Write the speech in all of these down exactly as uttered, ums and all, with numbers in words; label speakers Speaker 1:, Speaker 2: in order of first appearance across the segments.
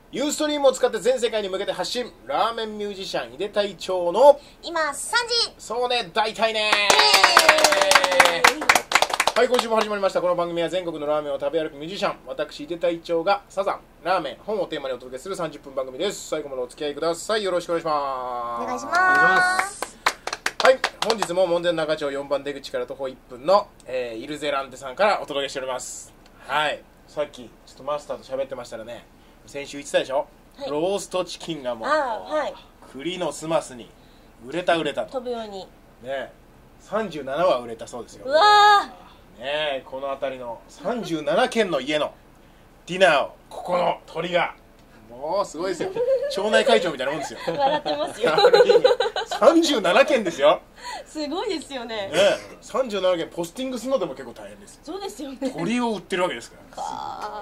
Speaker 1: ユーストリームを使って全世界に向けて発信、ラーメンミュージシャン井出隊長の
Speaker 2: 今さんじ。
Speaker 1: そうね大体ねはい、今週も始まりました。この番組は全国のラーメンを食べ歩くミュージシャン、私井出隊長がサザン、ラーメン、本をテーマにお届けするさんじゅっぷん番組です。最後までお付き合いください。よろしくお願いします。
Speaker 2: お願いします。
Speaker 1: はい、本日も門前仲町よんばん出口から徒歩いっぷんの、えー、イルゼランテさんからお届けしております。はい、さっきちょっとマスターと喋ってましたらね、先週言ってたでしょ、はい、ローストチキンがもう、はい、栗のスマスに売れた売れたと
Speaker 2: 飛ぶように
Speaker 1: ね、さんじゅうななは売れたそうですよ。
Speaker 2: うわ
Speaker 1: ーね、この辺りのさんじゅうななけんの家のディナーをここの鳥がもうすごいですよ。町内会長みたいなもんですよ。
Speaker 2: 笑ってますよ。
Speaker 1: さんじゅうななけんですよ。
Speaker 2: すごいですよね。
Speaker 1: ね、さんじゅうななけんポスティングするのでも結構大変です。
Speaker 2: そうですよね。
Speaker 1: 鳥を売ってるわけですから。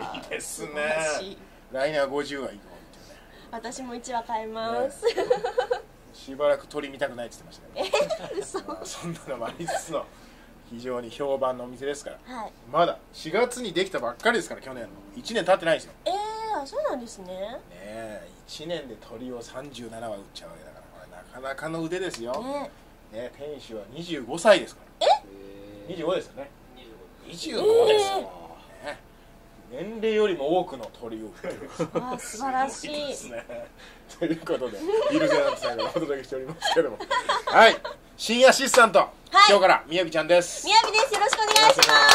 Speaker 1: すごいですね。来年はごじゅうはいこうっていうね。
Speaker 2: 私もいちわ買います。ね、
Speaker 1: しばらく鳥見たくないって言ってましたね。
Speaker 2: えー、嘘。
Speaker 1: そんなのもありつつの非常に評判のお店ですから、
Speaker 2: はい、
Speaker 1: まだしがつにできたばっかりですから、去年のいちねん経ってないですよ。
Speaker 2: えー、あ、そうなんですね。ね
Speaker 1: えいちねんで鳥をさんじゅうななは売っちゃうわけだから、これなかなかの腕ですよ。ねね、店主はにじゅうごさいですから。えにじゅうごですよね。にじゅうごですよ、えーね、年齢よりも多くの鳥を売ってる。
Speaker 2: あ、素晴らしい
Speaker 1: ですね。ということでイルゼランテさんがお届けしておりますけども、はい、新アシスタント、はい、今日からみやびちゃんです。
Speaker 2: みやびです。よろしくお願いします。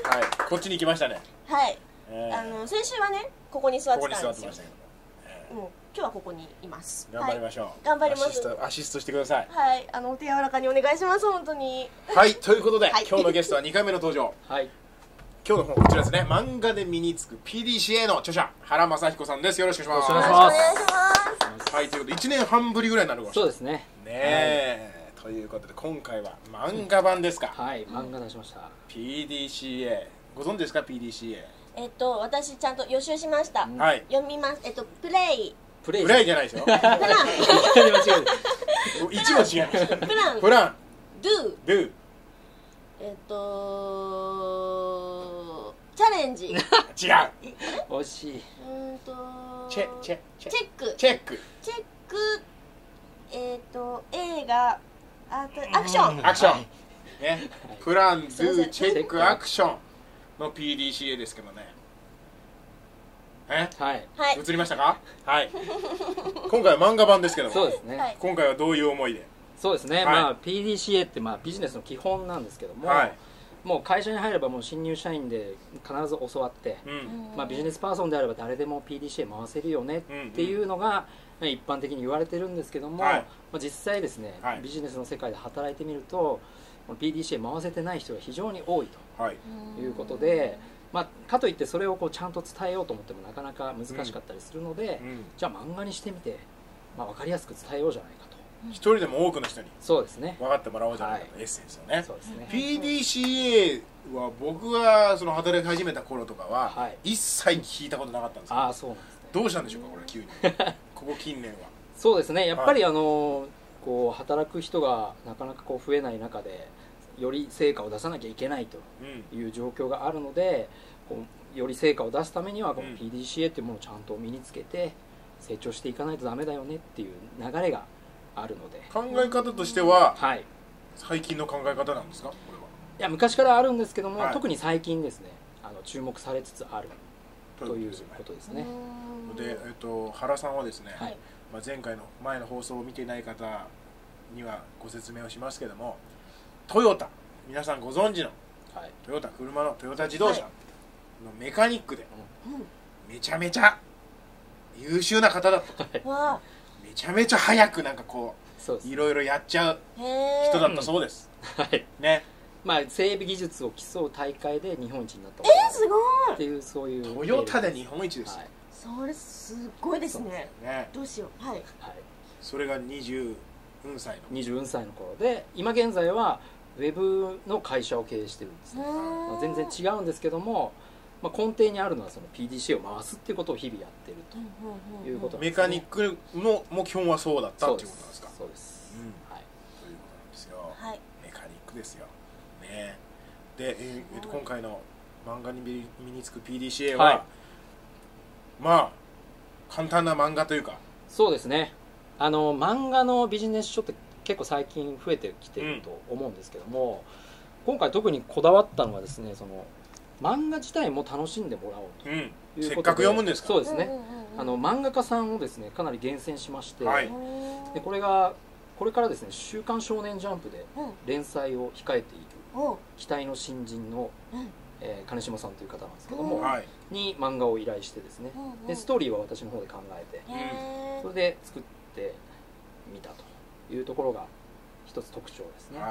Speaker 1: はい、こっちに来ましたね。
Speaker 2: はい、えー、あの先週はねここに座ってたんですよ。ここに座ってましたけど、えー、もう今日はここにいます。
Speaker 1: 頑張りましょう、はい、
Speaker 2: 頑張ります。
Speaker 1: アシスト、アシストしてください。
Speaker 2: はい、あのお手柔らかにお願いします。本当に。
Speaker 1: はい、ということで、はい、今日のゲストはにかいめの登場。はい、今日の本こちらですね。漫画で身につく ピーディーシーエー の著者、原正彦さんです。よろしくお願いします。
Speaker 2: よろしくお願いします。
Speaker 1: はい、ということでいちねんはんぶりぐらいになるかもしれない。
Speaker 3: そうですね。
Speaker 1: ねえ、はい、ということで今回は漫画版ですか。
Speaker 3: はい、漫画出しました。
Speaker 1: ピーディーシーエー ご存知ですか？ ピーディーシーエー。
Speaker 2: えっと私ちゃんと予習しました。
Speaker 1: はい。
Speaker 2: 読みます。えっとプレイ。
Speaker 3: プレイ。
Speaker 1: プレイじゃないですよ。プラン。一も違う。
Speaker 2: プラン。
Speaker 1: プラン。
Speaker 2: ドゥ。
Speaker 1: ドゥ。
Speaker 2: えっとチャレンジ。違う。
Speaker 3: 惜しい。
Speaker 2: うんと
Speaker 1: チェチェ
Speaker 2: チェック。
Speaker 1: チェック。
Speaker 2: チェック。えっと映画あとアクション。
Speaker 1: アクション。ね。プラン、ドゥ、チェック、アクションの ピーディーシーエー ですけどね。え、
Speaker 3: はい、
Speaker 1: 映りましたか？はい。今回は漫画版ですけども、
Speaker 3: そうですね。
Speaker 1: 今回はどういう思いで？
Speaker 3: そうですね。はい、まあ ピーディーシーエー ってまあビジネスの基本なんですけども、はい、もう会社に入ればもう新入社員で必ず教わって、うん、まあビジネスパーソンであれば誰でも ピーディーシーエー 回せるよねっていうのが一般的に言われてるんですけども、はい、まあ実際ですね、はい、ビジネスの世界で働いてみると ピーディーシーエー 回せてない人が非常に多いということで。まあ、かといってそれをこうちゃんと伝えようと思ってもなかなか難しかったりするので、うんうん、じゃあ漫画にしてみて、まあ、分かりやすく伝えようじゃないかと。
Speaker 1: 一人でも多くの人に
Speaker 3: そうですね
Speaker 1: 分かってもらおうじゃないかと、はい、エッセンスをね。
Speaker 3: そうですね。
Speaker 1: ピーディーシーエー は僕がその働き始めた頃とかは、はい、一切聞いたことなかったんですけど、
Speaker 3: ああそうなんですね。
Speaker 1: どうしたんでしょうかこれ急にここ近年は。
Speaker 3: そうですね、やっぱり、はい、あのこう働く人がなかなかこう増えない中でより成果を出さなきゃいけないという状況があるので、こうより成果を出すためにはこの ピーディーシーエー っていうものをちゃんと身につけて成長していかないとダメだよねっていう流れがあるので、
Speaker 1: 考え方としては、
Speaker 3: はい、最
Speaker 1: 近の考え方なんですかこれは？
Speaker 3: いや昔からあるんですけども、はい、特に最近ですね、あの注目されつつあるということですね。
Speaker 1: で、えっと、原さんはですね、はい、まあ、前回の前の放送を見ていない方にはご説明をしますけども、トヨタ、皆さんご存知の、はい、トヨタ車のトヨタ自動車、はいのメカニックで、うん、めちゃめちゃ優秀な方だった、はい、めちゃめちゃ早くなんかこういろいろやっちゃう人だったそうです、
Speaker 3: うん、はいね。まあ整備技術を競う大会で日本一になった
Speaker 2: えー、すごい
Speaker 3: っていうそういう
Speaker 1: トヨタで日本一ですよ、はい、
Speaker 2: それすごいですね。ね、どうしよう。はい、はい、
Speaker 1: それがにじゅうよんさいの
Speaker 3: にじゅうよんさいの頃で、今現在はウェブの会社を経営してるんですね。まあ、全然違うんですけども、まあ、根底にあるのはその ピーディーシーエー を回すっていうことを日々やってるということなんですね。
Speaker 1: メカニックの目標はそうだったっていうことなんですか？
Speaker 3: そうです、うん、はい、
Speaker 1: ということなんですよ、
Speaker 2: はい、
Speaker 1: メカニックですよ、ね、で、えーえー、と今回の漫画に身につく ピーディーシーエー は、はい、まあ簡単な漫画というか。
Speaker 3: そうですね。あの漫画のビジネス書って結構最近増えてきてると思うんですけども、うん、今回特にこだわったのはですね、その漫画自体も楽しんでもらおうということで、うん、
Speaker 1: せっかく読むんですか。
Speaker 3: そうですね、あの漫画家さんをですねかなり厳選しまして、はい、でこれがこれからですね「週刊少年ジャンプ」で連載を控えている期待の新人の、うんえー、金島さんという方なんですけども、はい、に漫画を依頼してですね、でストーリーは私の方で考えて、うん、それで作ってみたというところが一つ特徴ですね、はい、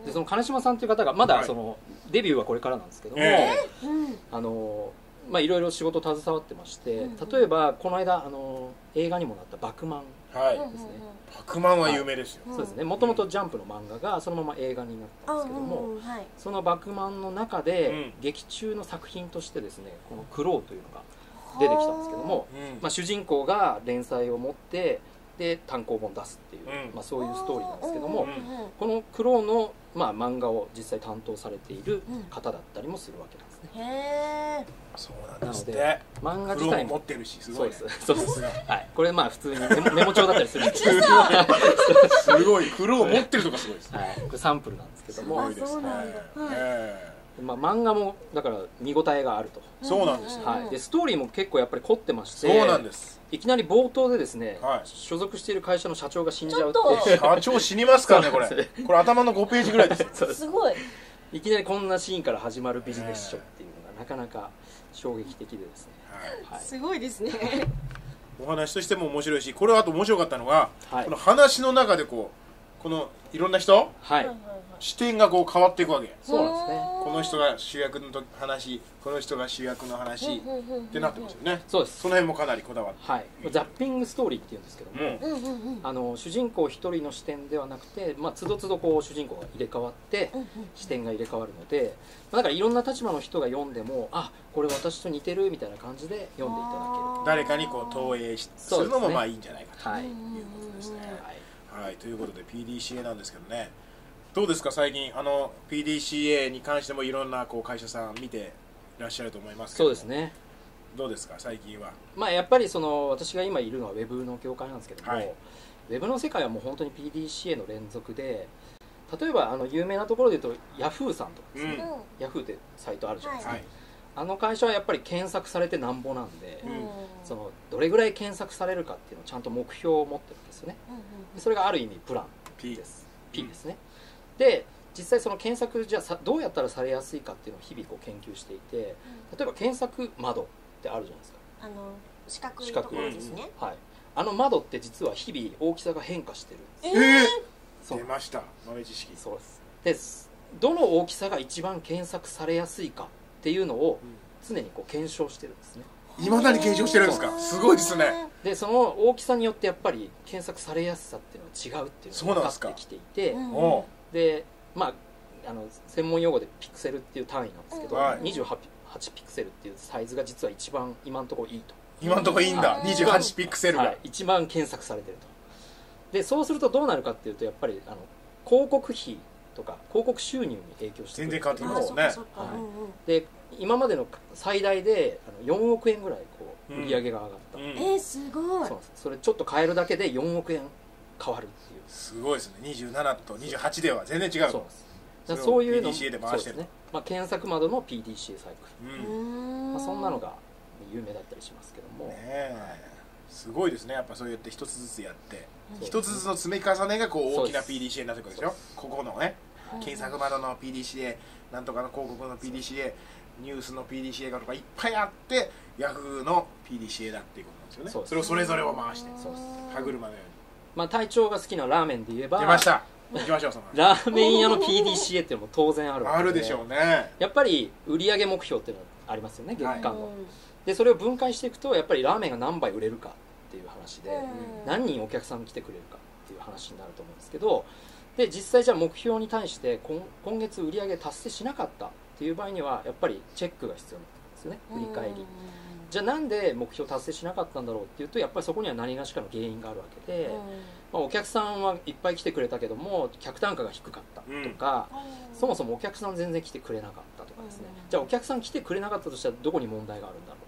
Speaker 3: でその金島さんという方がまだその、はい、デビューはこれからなんですけども、えー、あのまあいろいろ仕事携わってまして、うん、例えばこの間あの映画にもなった「バクマン」ですね、
Speaker 1: バクマンは有名ですよ。
Speaker 3: そうですね。もともとジャンプの漫画がそのまま映画になったんですけども、はい、そのバクマンの中で劇中の作品としてですね、このクローというのが出てきたんですけども、まあ主人公が連載を持ってで単行本出すっていう、まあそういうストーリーなんですけども、このクローのまあ漫画を実際担当されている方だったりもするわけなんですね。
Speaker 2: へー。
Speaker 1: そうなんですね。
Speaker 3: 漫画自体
Speaker 1: も持ってるし、すごい。
Speaker 3: そうです。そうです。はい。これまあ普通にメモ帳だったりするんですけど、
Speaker 1: すごい。クロー持ってるとかすごいです。
Speaker 3: はい。これサンプルなんですけども、
Speaker 2: そうなんだ。
Speaker 3: まあ漫画もだから見応えがあると。
Speaker 1: そうなんです。
Speaker 3: はい。でストーリーも結構やっぱり凝ってまして、
Speaker 1: そうなんです。
Speaker 3: いきなり冒頭でですね、所属している会社の社長が死んじゃうって。
Speaker 1: 社長死にますからねこれ。これ頭のごページぐらいです。
Speaker 2: すごい。
Speaker 3: いきなりこんなシーンから始まるビジネス書っていうのがなかなか衝撃的でですね、
Speaker 2: はい、すごいですね。
Speaker 1: お話としても面白いし、これはあと面白かったのが、はい、この話の中でこうこのいろんな人、はい、視点がこう変わっていくわけ。
Speaker 3: そうなんですね。
Speaker 1: この人が主役の話、この人が主役の話ってなってますよね。
Speaker 3: そうです。
Speaker 1: その辺もかなりこだわって、
Speaker 3: はい、ザッピングストーリーっていうんですけども、うん、あの主人公一人の視点ではなくて、まあつどつどこう主人公が入れ替わって、うん、視点が入れ替わるので、まあ、だからいろんな立場の人が読んでも、あ、これ私と似てるみたいな感じで読んでいただける。
Speaker 1: 誰かにこう投影するのもまあいいんじゃないかということですね。はい、はい、ということで ピーディーシーエー なんですけどね。どうですか最近あの ピーディーシーエー に関してもいろんなこう会社さん見ていらっしゃると思いますけど、
Speaker 3: そうですね。
Speaker 1: どうですか最近は。
Speaker 3: まあやっぱりその私が今いるのはウェブの業界なんですけども、はい、ウェブの世界はもう本当に ピーディーシーエー の連続で、例えばあの有名なところで言うとヤフーさんとかですね、うん、ヤフーってサイトあるじゃないですか、はい、あの会社はやっぱり検索されてなんぼなんで、うん、そのどれぐらい検索されるかっていうのをちゃんと目標を持ってるんですよね、うん、それがある意味プラン P です P ですね、うん、で実際その検索じゃあどうやったらされやすいかっていうのを日々こう研究していて、例えば検索窓ってあるじゃないですか。
Speaker 2: あの四角いところですね、
Speaker 3: はい、あの窓って実は日々大きさが変化してる。
Speaker 1: えー、出ました豆知識。
Speaker 3: そうです。でどの大きさが一番検索されやすいかっていうのを常にこう検証してるんですね。
Speaker 1: いまだに検証してるんですか。すごいですね。
Speaker 3: でその大きさによってやっぱり検索されやすさっていうのは違うっていうのが分かってきていて、でまあ、あの専門用語でピクセルっていう単位なんですけど、はい、にじゅうはちピクセルっていうサイズが実は一番今のところいいと。
Speaker 1: 今のところいいんだ、はい、にじゅうはちピクセルが、はい、
Speaker 3: 一番検索されてると。でそうするとどうなるかっていうとやっぱりあの広告費とか広告収入に影響してくる。
Speaker 1: 全然変わってきますね、はい、
Speaker 3: で今までの最大であのよんおくえんぐらいこう売り上げが上がった、うんうん、
Speaker 2: えー、すごい。
Speaker 3: そうそれちょっと変えるだけでよんおくえん変わるっていう。
Speaker 1: すごいですね。にじゅうななとにじゅうはちでは全然違う。
Speaker 3: そうです。だそういうのも
Speaker 1: ピーディーシーエー で回してる、
Speaker 3: ね、まあ、検索窓の ピーディーシーエー サイクル、うん、まあ、そんなのが有名だったりしますけども、ね、
Speaker 1: すごいですね。やっぱそうやって一つずつやって一つずつの積み重ねがこう大きな ピーディーシーエー になってくるでしょ。ここのね、検索窓の ピーディーシーエー なんとかの広告の ピーディーシーエー ニュースの ピーディーシーエー がとかいっぱいあってヤフーの ピーディーシーエー だっていうことなんですよね。 そ, それをそれぞれを回して歯車のように。
Speaker 3: まあ隊長が好きなラーメンで言えば
Speaker 1: 出ました。行きましょう。その
Speaker 3: ラーメン屋の ピーディーシーエー っていうのも当然あるわけで、
Speaker 1: あるでしょうね。
Speaker 3: やっぱり売上目標っていうのはありますよね、月間の、はい、でそれを分解していくとやっぱりラーメンが何杯売れるかっていう話で、何人お客さん来てくれるかっていう話になると思うんですけど、で実際じゃあ目標に対して今, 今月売上達成しなかったっていう場合にはやっぱりチェックが必要なんですよね。振り返り、じゃあなんで目標達成しなかったんだろうっていうと、やっぱりそこには何がしかの原因があるわけで、まあ、お客さんはいっぱい来てくれたけども客単価が低かったとか、うん、そもそもお客さん全然来てくれなかったとかですね、じゃあお客さん来てくれなかったとしたらどこに問題があるんだろうとか、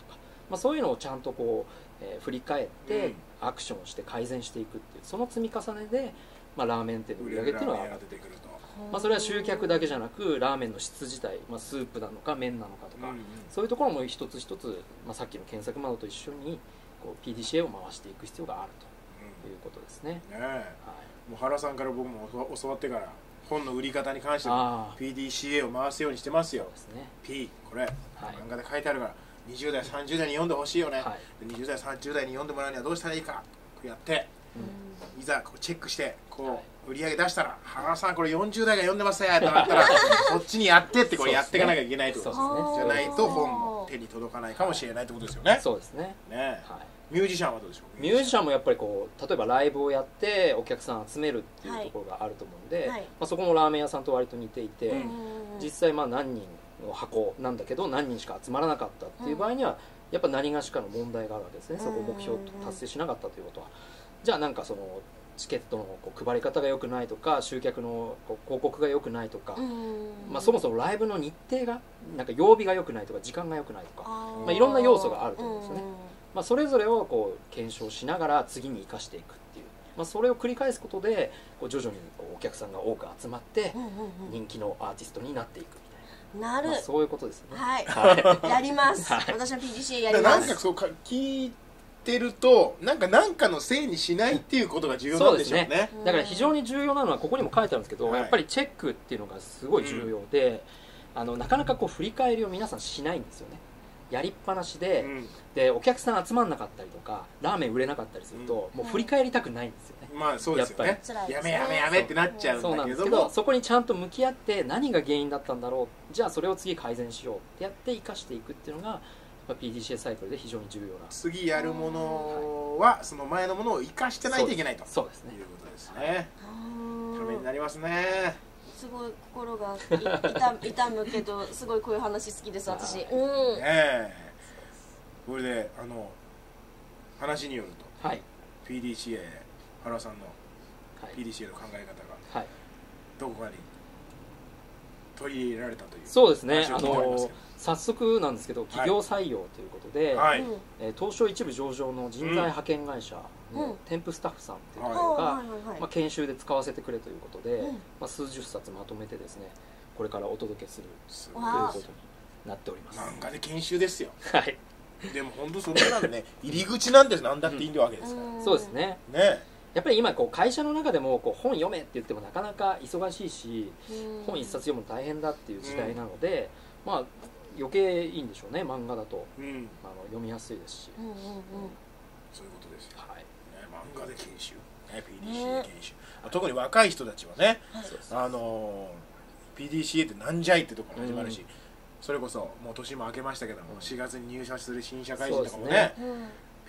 Speaker 3: まあ、そういうのをちゃんとこう、えー、振り返ってアクションをして改善していくっていうその積み重ねで、まあ、ラーメン店の売り上げっていうのは上がってくると、まあ、それは集客だけじゃなくラーメンの質自体、まあ、スープなのか麺なのかとか、うんうん、そういうところも一つ一つ、まあ、さっきの検索窓と一緒にこう ピーディーシーエー を回していく必要があるということですね。
Speaker 1: うん、ねえ、はい、もう原さんから僕も教わってから本の売り方に関しては ピーディーシーエー を回すようにしてますよ。そうですね、P これ、はい、漫画で書いてあるからにじゅう代さんじゅう代に読んでほしいよね、はい、にじゅう代さんじゅう代に読んでもらうにはどうしたらいいかこうやって、うん、いざこうチェックしてこう、はい、売り上げ出したら原さんこれよんじゅう代が読んでますよってなったらそっちにやってってこれやっていかなきゃいけないってことですね。じゃないと本も手に届かないかもしれないってことですよね。
Speaker 3: そうですね。
Speaker 1: ね、はい、ミュージシャンはどうでしょう。
Speaker 3: ミュージシャンもやっぱりこう例えばライブをやってお客さん集めるっていうところがあると思うんで、はい、まあ、そこもラーメン屋さんと割と似ていて、うん、実際まあ何人の箱なんだけど何人しか集まらなかったっていう場合には、やっぱ何がしかの問題があるわけですね。そこを目標達成しなかったということは、じゃあなんかそのチケットのこう配り方が良くないとか集客のこう広告が良くないとか、まあ、そもそもライブの日程がなんか曜日が良くないとか時間が良くないとか、まあ、いろんな要素があると思うんですよね。まあ、それぞれをこう検証しながら次に生かしていくっていう、まあ、それを繰り返すことでこう徐々にこうお客さんが多く集まって人気のアーティストになっていくみたいな、なる、まあ、そういうことですね。
Speaker 2: はい、はい、やります、はい、私は ピーディーシーエー やります。
Speaker 1: なんかそうか聞いてるとなんか何かのせいにしないっていうことが重要なんでしょうね。そうですね。
Speaker 3: だから非常に重要なのはここにも書いてあるんですけど、はい、やっぱりチェックっていうのがすごい重要で、うん、あのなかなかこう振り返りを皆さんしないんですよね。やりっぱなしで、うん、でお客さん集まんなかったりとかラーメン売れなかったりすると、うん、もう振り返りたくないんですよね。
Speaker 1: まあそうですよね。やめやめやめってなっちゃうんだけども、そうなんですけど、
Speaker 3: そこにちゃんと向き合って何が原因だったんだろう、じゃあそれを次改善しようってやって生かしていくっていうのがピーディーシーエー サイクルで非常に重要な、
Speaker 1: 次やるものはその前のものを生かしてないといけないと、
Speaker 3: そうですね、
Speaker 1: いうことですね。ためになりますね。
Speaker 2: すごい心が痛, 痛むけどすごいこういう話好きです私。うん、ね
Speaker 1: え、これであの話によると、はい、ピーディーシーエー 原さんの ピーディーシーエー の考え方が、はい、どこかに取り入れられたという。
Speaker 3: そうですね、あの早速なんですけど企業採用ということで、はい、えー、東証一部上場の人材派遣会社の添付スタッフさんっていうのが、まあ、研修で使わせてくれということで、うん、まあ、数十冊まとめてですねこれからお届けするということになっております。
Speaker 1: 漫画で研修ですよ。
Speaker 3: はい。
Speaker 1: でも本当それなんでね入り口なんて何だっていいわけですから、うん、
Speaker 3: そうですね。
Speaker 1: ね、
Speaker 3: やっぱり今こう会社の中でもこう本読めって言ってもなかなか忙しいし、うん、本一冊読むの大変だっていう時代なので、うん、まあ余計いいんでしょうね、漫画だと、うん、あの読みやすいですし、うんうんうん、
Speaker 1: そういうことですよ、はい、ね、漫画で研修、ね、ピーディーシーエー 研修、ね、特に若い人たちはね、はい、あの ピーディーシーエー ってなんじゃいってところから始まるし、うん、それこそもう年も明けましたけども、うん、しがつに入社する新社会人とかもね、ね、うん、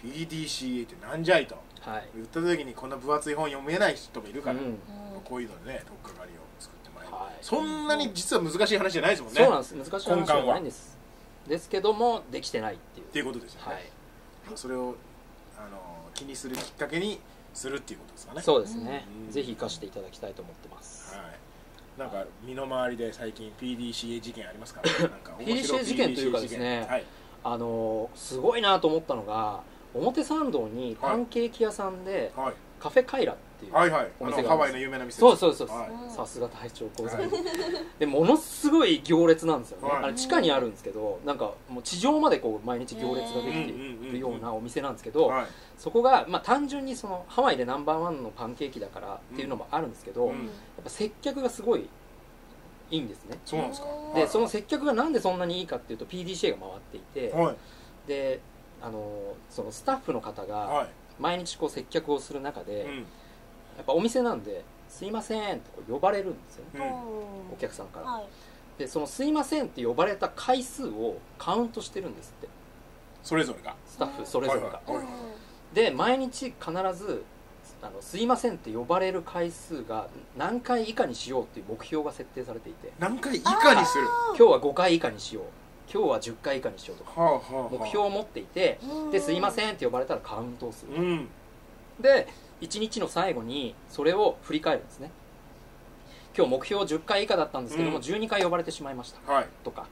Speaker 1: ピーディーシーエー ってなんじゃいと、はい、言った時にこんな分厚い本読めない人もいるから、うん、こういうのでね、とっかかりを作ってもらえる、はい、そんなに実は難しい話じゃないですもんね。
Speaker 3: そうなんです、難しい話じゃないんです。ですけどもできてないっていう
Speaker 1: っていうことですよね、はい、それをあの気にするきっかけにするっていうことですかね。
Speaker 3: そうですね、ぜひ生かしていただきたいと思ってます、はい、
Speaker 1: なんか身の回りで最近 ピーディーシーエー 事件ありますか？なんか
Speaker 3: ピーディーシーエー 事件というかですね、はい、あのすごいなと思ったのが表参道にパンケーキ屋さんで、はい、カフェカイラっていうお店がハ
Speaker 1: ワイの有名な店。
Speaker 3: そうそうそう、さすが隊長ご存知で、ものすごい行列なんですよね、はい、あれ地下にあるんですけど、なんかもう地上までこう毎日行列ができているようなお店なんですけど、はい、そこが、まあ、単純にそのハワイでナンバーワンのパンケーキだからっていうのもあるんですけど、うん、やっぱ接客がすごいいいんですね。
Speaker 1: そうなんですか。
Speaker 3: でその接客がなんでそんなにいいかっていうと ピーディーシーエー が回っていて、はい、であのそのスタッフの方が毎日こう接客をする中で、うん、やっぱお店なんで「すいません」と呼ばれるんですよね、うん、お客さんから、はい、でその「すいません」って呼ばれた回数をカウントしてるんですって、
Speaker 1: それぞれが
Speaker 3: スタッフそれぞれが、はいはいはい、で毎日必ずあのすいませんって呼ばれる回数が何回以下にしようっていう目標が設定されていて、
Speaker 1: 何回以下にする、
Speaker 3: 今日はごかい以下にしよう、今日はじゅっかい以下にしようとか、はあはあはあ、目標を持っていて、ですいませんって呼ばれたらカウントをする、うん、でいちにちの最後にそれを振り返るんですね。今日目標じゅっかい以下だったんですけども、うん、じゅうにかい呼ばれてしまいました、はい、とか、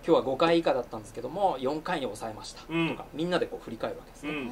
Speaker 3: 今日はごかい以下だったんですけどもよんかいに抑えましたとか、うん、みんなでこう振り返るわけですね、うんうん、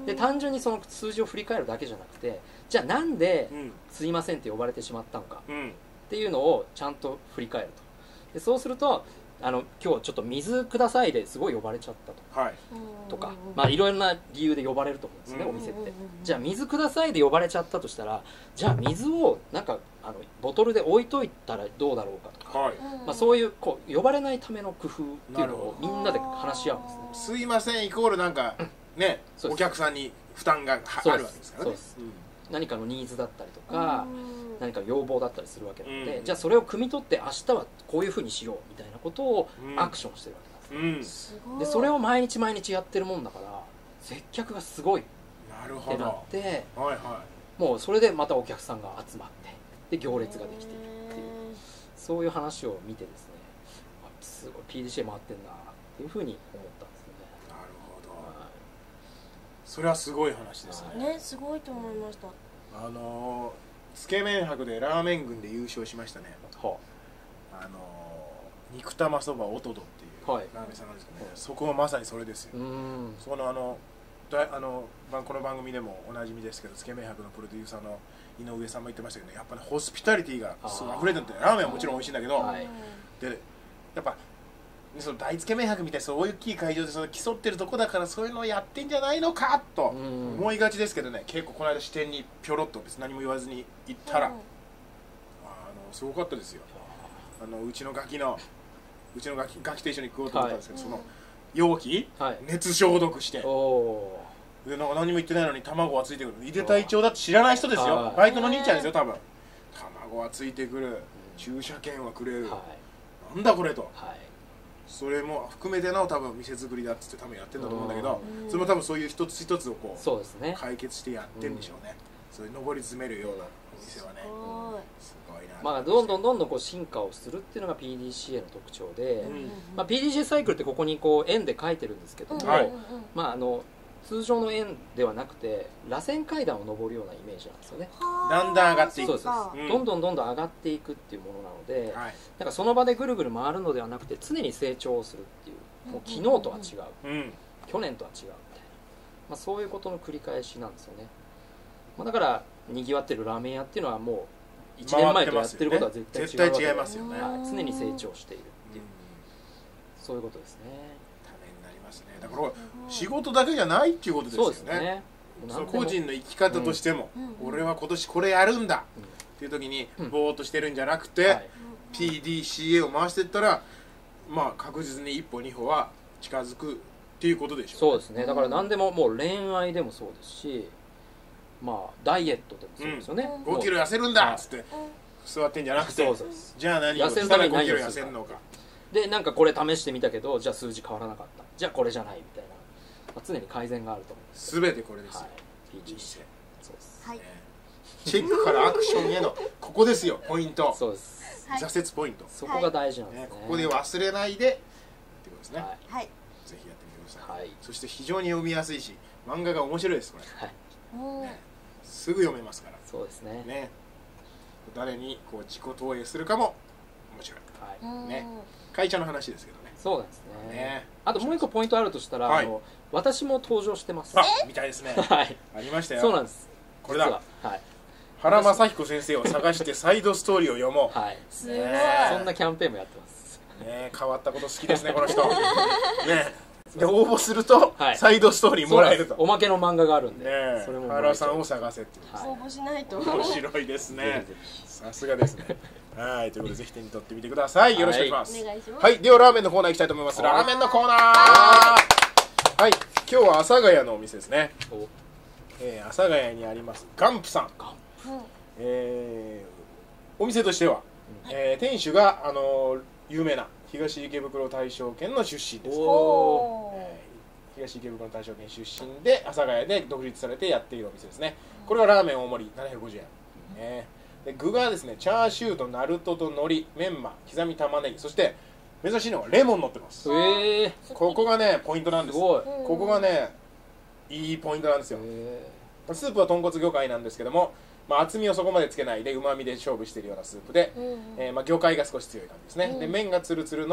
Speaker 3: で単純にその数字を振り返るだけじゃなくて、じゃあなんで「すいません」って呼ばれてしまったのかっていうのをちゃんと振り返ると。でそうするとあの今日ちょっと水くださいですごい呼ばれちゃったと、はい、とか、まあいろんな理由で呼ばれると思うんですね、お店って。じゃあ水くださいで呼ばれちゃったとしたら、じゃあ水をなんかあのボトルで置いといたらどうだろうかとか、はい、まあ、そういうこう呼ばれないための工夫っていうのをみんなで話し合うんですね。
Speaker 1: すいませんイコールなんかね、お客さんに負担があるわけですからね。そうです、うん、何
Speaker 3: かのニーズだったりとか何か要望だったりするわけなので、うん、じゃあそれを汲み取って明日はこういうふうにしようみたいなことをアクションしてるわけなんです、うん、でそれを毎日毎日やってるもんだから接客がすごいってなって、はいはい、もうそれでまたお客さんが集まってで行列ができているっていう、そういう話を見てですね、すごい ピーディーシーエー 回ってんなっていうふうに思ったんですよね。
Speaker 1: なるほど、はい、それはすごい話ですね。
Speaker 2: ね、すごいと思いました。
Speaker 1: あのーつけ麺博でラーメン軍で優勝しましたね、はあ、あのー、肉玉そばおとどっていうラーメンさんなんですけどね、はい、そこはまさにそれですよ。そのあのだあのこの番組でもおなじみですけど、つけ麺博のプロデューサーの井上さんも言ってましたけど、ね、やっぱり、ね、ホスピタリティがすごい溢れてるんで、ラーメンはもちろん美味しいんだけど、はい、でやっぱその大つけ麺博みたいなそういう大きい会場でその競ってるとこだからそういうのをやってんじゃないのかと思いがちですけどね、結構この間支店にぴょろっと別に何も言わずに行ったら、うん、あのすごかったですよ。あのうちのガキのうちのガキガキと一緒に食おうと思ったんですけど、はい、その容器、はい、熱消毒して、でなんか何も言ってないのに卵はついてくる。井出隊長だって知らない人ですよ、バイトの兄ちゃんですよ多分。卵はついてくる、駐車券はくれる、はい、なんだこれと、はい、それも含めての多分店作りだっつって多分やってるんだと思うんだけど、それも多分そういう一つ一つをこうそうです、ね、解決してやってるんでしょうね、うん、そういう上り詰めるようなお店はね、すごいな。
Speaker 3: まあどんどんどんどんこう進化をするっていうのが ピーディーシーエー の特徴で、うん、まあ、ピーディーシー サイクルってここにこう円で書いてるんですけども、はい、まああの通常の円ではなくて螺旋階段を上るようなイメージなんですよね。
Speaker 1: だんだん上がっていく。
Speaker 3: そうです、うん、どんどんどんどん上がっていくっていうものなので、はい、なんかその場でぐるぐる回るのではなくて常に成長するっていう、もう昨日とは違う、うん、去年とは違うみたいな、まあ、そういうことの繰り返しなんですよね。まあ、だからにぎわってるラーメン屋っていうのはもういちねんまえとやってることは絶対違うわけで、
Speaker 1: 絶対違いますよね、
Speaker 3: はい、常に成長しているっていう、うん、そういうことですね。
Speaker 1: だから仕事だけじゃないっていうことですよね。そうですね。その個人の生き方としても、うん、俺は今年これやるんだっていう時にぼーっとしてるんじゃなくて、うん、はい、ピーディーシーエー を回していったら、まあ確実に一歩二歩は近づくっていうことでしょう、ね。
Speaker 3: そうですね。だから何でももう恋愛でもそうですし、まあダイエットでもそうですよね。
Speaker 1: うん、ごキロ痩せるんだっつって座ってんじゃなくて、そうそう、じゃあ何をしたらごキロ痩せるのか。
Speaker 3: でなんかこれ試してみたけどじゃあ数字変わらなかった、じゃあこれじゃないみたいな、まあ、常に改善があると思うんです。
Speaker 1: 全てこれですよ、はい、
Speaker 3: ピーディーシーエー そうです、はい、
Speaker 1: チェックからアクションへのここですよポイント。
Speaker 3: そうです、
Speaker 1: 挫折ポイント、
Speaker 3: そこが大事なんですね、
Speaker 1: ここで忘れないでってことですね、はい、ぜひやってみてください、はい、そして非常に読みやすいし漫画が面白いですこれ、はい、ね、すぐ読めますから。
Speaker 3: そうですね、
Speaker 1: ね、誰にこう自己投影するかも面白い、はい、ね、会社の話ですけどね。
Speaker 3: そうなんですね。ね、あともう一個ポイントあるとしたら、はい、あの私も登場してます。
Speaker 1: あ、みたいですね。はい。ありましたよ。
Speaker 3: そうなんです。
Speaker 1: これだ。はい。原正彦先生を探してサイドストーリーを読もう。はい。
Speaker 3: すごい。そんなキャンペーンもやってます。
Speaker 1: ね、変わったこと好きですねこの人。ね。で応募するとサイドストーリーもらえると。
Speaker 3: おまけの漫画があるんで。
Speaker 1: ね、それも原さんを探せっていう。
Speaker 2: 応募しないと。
Speaker 1: 面白いですね。さすがですね。はい、ということでぜひ手に取ってみてください。よろしくお願いします。はい、はい、ではラーメンのコーナー行きたいと思います。ラーメンのコーナー。はい、今日は阿佐ヶ谷のお店ですね。えー、阿佐ヶ谷にありますガンプさん。えー、お店としては、えー、店主があのー、有名な東池袋大正圏の出身です。おー、えー、東池袋大正圏出身で阿佐ヶ谷で独立されてやっているお店ですね。これはラーメン大盛りななひゃくごじゅうえん。えーで具がですね、チャーシューとナルトと海苔、メンマ、刻み玉ねぎ、そして珍しいのがレモン乗ってます。へー、ここがねポイントなんです。すごい、ここがねいいポイントなんですよ。スープは豚骨魚介なんですけども、まあ、厚みをそこまでつけないでうまみで勝負しているようなスープで、うんうん、えーまあ、魚介が少し強い感じですね、うん、で麺がツルツルの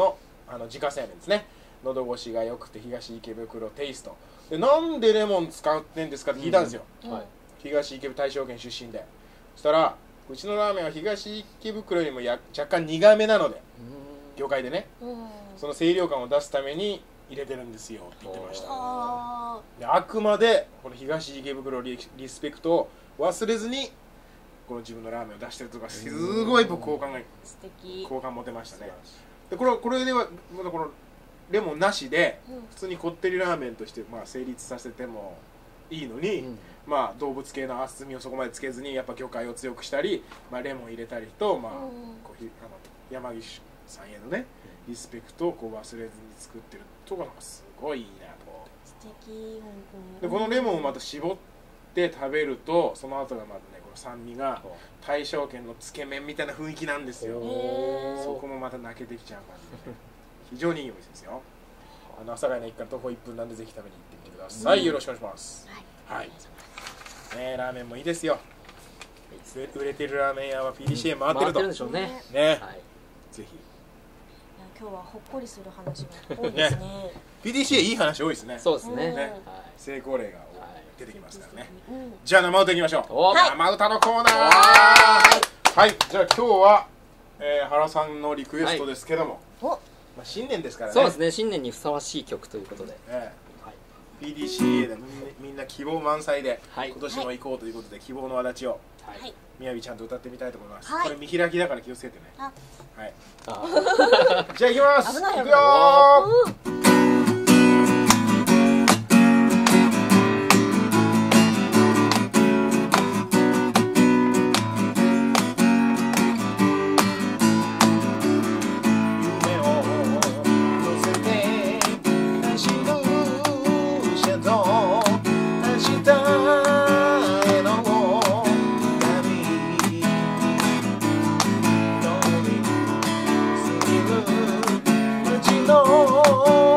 Speaker 1: あの自家製麺ですね。喉越しが良くて東池袋テイストで、なんでレモン使ってんですかって聞いたんですよ、うんはい、東池袋大正圏出身で。そしたらうちのラーメンは東池袋よりもや若干苦めなので、業界でね、その清涼感を出すために入れてるんですよって言ってました。であくまでこの東池袋リリスペクトを忘れずにこの自分のラーメンを出してるとか、すごい僕好感が
Speaker 2: 素敵
Speaker 1: 好感持てましたね。でこれこれではまだこのレモンなしで普通にこってりラーメンとしてまあ成立させてもいいのに、うん、まあ動物系の厚みをそこまでつけずにやっぱ魚介を強くしたり、まあ、レモン入れたりと、まあ、こうあの山岸さんへのねリスペクトをこう忘れずに作ってるところがすごいいいなと。
Speaker 2: 素敵本
Speaker 1: 当に。でこのレモンをまた絞って食べるとその後がまたねこの酸味が大正圏のつけ麺みたいな雰囲気なんですよ。そこもまた泣けてきちゃう感じで、ね、非常にいいお店ですよ。あの阿佐ヶ谷の一から徒歩いっぷんなんでぜひ食べに行ってみてください、うん、よろしくお願いします。はい、はいね、ラーメンもいいですよ。売れてるラーメン屋は ピーディーシーエー 回ってると、
Speaker 3: 回ってるんでしょうね。
Speaker 1: ね、はい、ぜひ。
Speaker 2: 今日はほっこりする話が多いですね。ね
Speaker 1: ピーディーシーエー いい話多いですね。
Speaker 3: そうですね。
Speaker 1: ね、成功例が出てきますからね。はい、じゃあ生歌いきましょう。はい、生歌のコーナー。はい、じゃあ今日は、えー、原さんのリクエストですけども、はい、まあ新年ですからね。
Speaker 3: そうですね。新年にふさわしい曲ということで。ね
Speaker 1: はい、ピーディーシーエー でみんな希望満載で、はい、今年も行こうということで希望の輪立ちを。はい、みやびちゃんと歌ってみたいと思います。はい、これ見開きだから気をつけてね。はい。じゃあ行きます。行くよー。Oh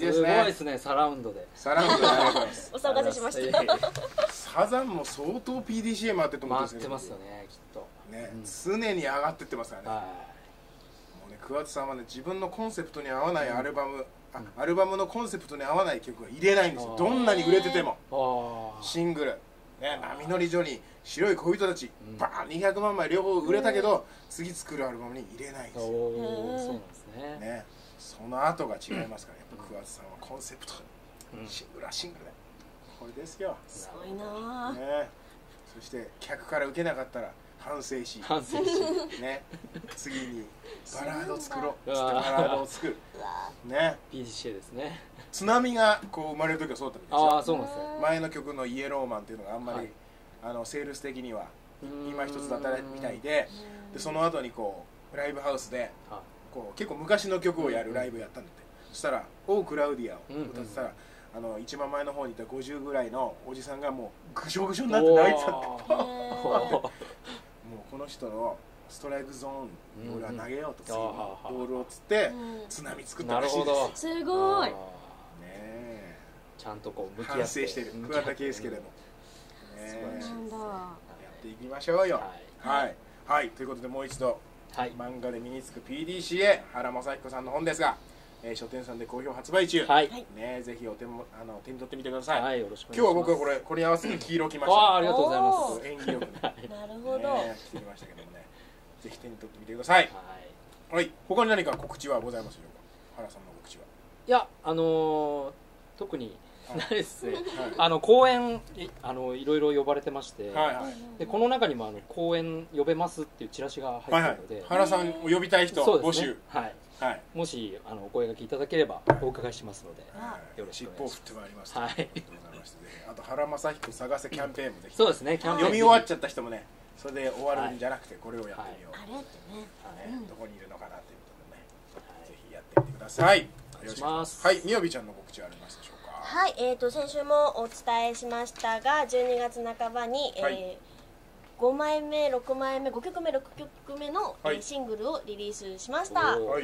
Speaker 1: ですね。
Speaker 3: すごいですね、サラウンドで。
Speaker 1: サラウンドでありがとうございます。
Speaker 2: お騒がせしました。
Speaker 1: サザンも相当 ピーディーシーエー 回ってると思うんです
Speaker 3: けど。回ってますよね、きっと。
Speaker 1: ね、常に上がってってますからね。もうね、桑田さんはね、自分のコンセプトに合わないアルバム、あ、アルバムのコンセプトに合わない曲は入れないんですよ。どんなに売れてても。シングル、ね、波乗りジョニー、白い恋人たち、バーンにひゃくまんまい両方売れたけど、次作るアルバムに入れないんですよ。
Speaker 3: そうなんですね。
Speaker 1: ね、その後が違いますから、やっぱ桑田さんはコンセプト、シングルはシングルで、これですよ。
Speaker 2: すごいな。
Speaker 1: ね、そして客から受けなかったら反省し、
Speaker 3: 反省し、
Speaker 1: ね、次にバラード作ろう、バラードを作る、ね、
Speaker 3: ピーディーシーエー ですね。
Speaker 1: 津波がこう生まれる時はそうだったんですよ。
Speaker 3: ああ、そうなんですね。
Speaker 1: 前の曲のイエローマンっていうのがあんまりあのセールス的には今一つだったみたいで、でその後にこうライブハウスでこう結構昔の曲をやるライブやったんだって。そしたら「オークラウディア」を歌ってたら、あの一番前の方にいたごじゅうぐらいのおじさんがもうぐしょぐしょになって泣いてたって。もうこの人のストライクゾーンに俺は投げようと、ボールをつって津波作ったらしいです。
Speaker 2: すごいね。
Speaker 1: え、
Speaker 3: ちゃんとこう向き合って
Speaker 1: 反省してる桑田佳祐でも。
Speaker 2: そうなんだ。
Speaker 1: やっていきましょうよ。はいはい、ということでもう一度、漫画で身につく ピーディーシーエー 原雅彦さんの本ですが、書店さんで好評発売中。ね、ぜひお手もあの手に取ってみてください。
Speaker 3: はい、よろしくお願いします。
Speaker 1: 今日は僕はこれこれに合わせて黄色着ました。
Speaker 3: ああ、ありがとうございます。
Speaker 1: 縁起よくね。
Speaker 2: なるほど。
Speaker 1: 着てきましたけどもね、ぜひ手に取ってみてください。はい。他に何か告知はございますでしょうか、原さんの告知は。
Speaker 3: いや、あの特にないですね。あの公演あのいろいろ呼ばれてまして、でこの中にもあの公演呼べますっていうチラシが入ってるので、
Speaker 1: 原さんを呼びたい人募集。
Speaker 3: はい。もしあのお声掛けいただければお伺いしますので、よろしくお願いします。尻尾を振ってまいります。はい。ありがとうございました。あと原雅彦探せキャンペーンもぜひ。そうですね。キャンペーン読み終わっちゃった人もね、それで終わるんじゃなくてこれをやってみよう。あれってね、どこにいるのかなっていうことでね、ぜひやってみてください。お願いします。はい、みよびちゃんの告知はありますでしょうか。
Speaker 2: はい、えっと先週もお伝えしましたが、じゅうにがつなかばにごまいめろくまいめごきょくめろっきょくめのシングルをリリースしました。はい、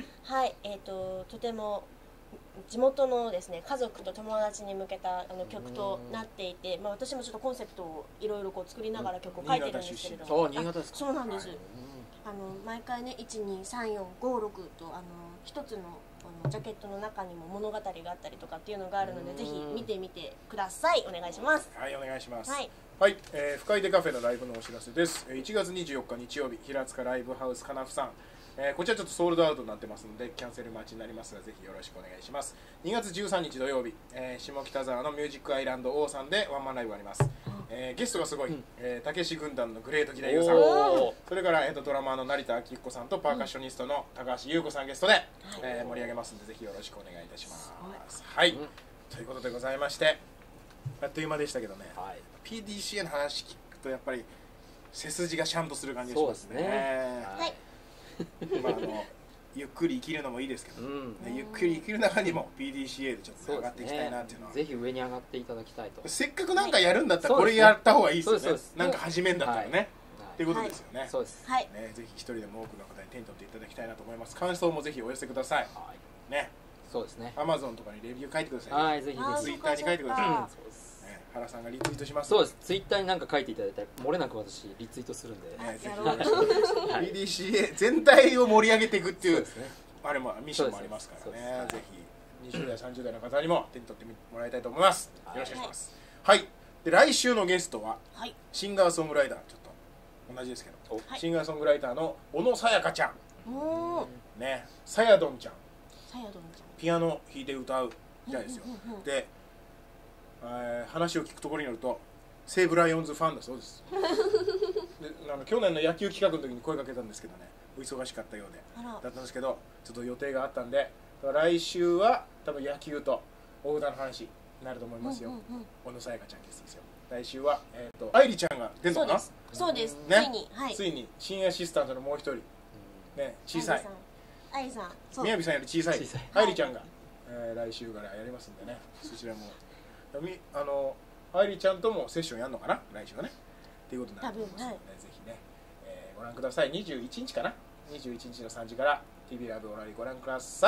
Speaker 2: えっととても地元のですね、家族と友達に向けたあの曲となっていて、まあ私もちょっとコンセプトをいろいろこう作りながら曲を書いてるんですけれども、
Speaker 3: 新潟ですか。
Speaker 2: そうなんです。あの毎回ね、いちにさんよんごろくとあの一つのジャケットの中にも物語があったりとかっていうのがあるので、ぜひ見てみてください。お願いします。
Speaker 1: はい、お願いします。はい、はい、えー、深井でカフェのライブのお知らせです。いちがつにじゅうよっか日曜日、平塚ライブハウスかなふさん、えー、こちらちょっとソールドアウトになってますのでキャンセル待ちになりますが、ぜひよろしくお願いします。にがつじゅうさんにち土曜日、えー、下北沢のミュージックアイランドオーさんでワンマンライブがあります。えー、ゲストがすごい、たけし軍団のグレート木田優さん、それから、えー、とドラマーの成田明彦さんとパーカッショニストの高橋優子さんゲストで、えー、盛り上げますので、ぜひよろしくお願いいたします。はい、うん、ということでございまして、あっという間でしたけどね、はい、ピーディーシーエー の話聞くとやっぱり背筋がシャンとする感じがしますね。はい、まああのゆっくり生きるのもいいですけど、うん、ゆっくり生きる中にも ピーディーシーエー でちょっと上がっていきたいなっていうのは、
Speaker 3: ぜひ上に上がっていただきたいと。
Speaker 1: せっかくなんかやるんだったらこれやった方がいいですよね。なんか始めんだったらね、っていうことですよね。
Speaker 3: そうです
Speaker 1: ね。ぜひ一人でも多くの方に手に取っていただきたいなと思います。感想もぜひお寄せくださいね。
Speaker 3: そうですね。
Speaker 1: アマゾンとかにレビュー書いてください。
Speaker 3: はい、ぜひぜひ。
Speaker 1: ツイッターに書いてください。そうです。原さんがリツイートします。
Speaker 3: そうです。ツイッターに何か書いていただいたら漏れなく私リツイートするんで。
Speaker 1: ぜひ。ピーディーシーエー 全体を盛り上げていくっていうあれもミッションもありますからね。ぜひにじゅうだいさんじゅうだいの方にも手に取ってもらいたいと思います。よろしくお願いします。はい。で来週のゲストはシンガーソングライター、ちょっと同じですけど、シンガーソングライターの小野さやかちゃん。ね、さやどんちゃん。
Speaker 2: さやどんちゃん。
Speaker 1: ピアノ弾いて歌うみたいですよ。で、えー、話を聞くところによると西武ライオンズファンだそうです。であの去年の野球企画の時に声かけたんですけどね、お忙しかったようでだったんですけど、ちょっと予定があったんで、来週は多分野球と大歌の話になると思いますよ。小野さやかちゃんですよ。来週は、えー、と愛理ちゃんが出るのかな。
Speaker 2: そうです、
Speaker 1: ね、
Speaker 2: ついに、はい、
Speaker 1: ついに新アシスタントのもう一人、ね、小さい
Speaker 2: 愛理さん、
Speaker 1: みやびさんより小さい愛理ちゃんが、えー、来週からやりますんでね、そちらもあの愛理ちゃんともセッションやるのかな、来週はねっていうことになると思いますので、はい、ぜひね、えー、ご覧ください。にじゅういちにちかな、にじゅういちにちのさんじから ティービー ラブオラリご覧ください。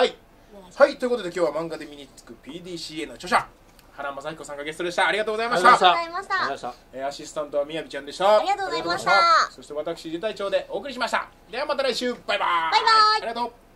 Speaker 1: はい、ということで今日は漫画で身につく ピーディーシーエー の著者原雅彦さんがゲストでした。ありがとうございました。ありがとうございました。えー、アシスタントはみやびちゃんでした。
Speaker 2: ありがとうございました。
Speaker 1: そして私自隊長でお送りしました。ではまた来週、バイバイ。
Speaker 2: バイバイ。
Speaker 1: ありがとう。